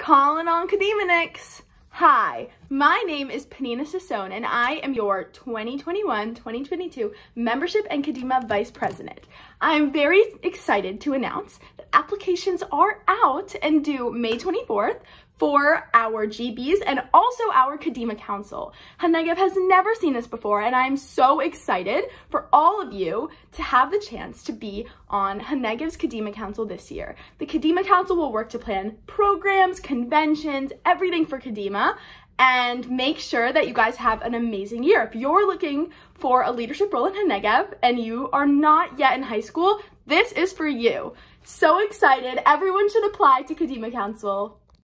Calling on Kadima. Hi, my name is Panina Sassone and I am your 2021-2022 Membership and Kadima Vice President. I'm very excited to announce that applications are out and due May 24th for our GBs and also our Kadima Council. Hanegev has never seen this before and I'm so excited for all of you to have the chance to be on Hanegev's Kadima Council this year. The Kadima Council will work to plan programs, conventions, everything for Kadima, and make sure that you guys have an amazing year. If you're looking for a leadership role in Hanegev and you are not yet in high school, this is for you. So excited. Everyone should apply to Kadima Council.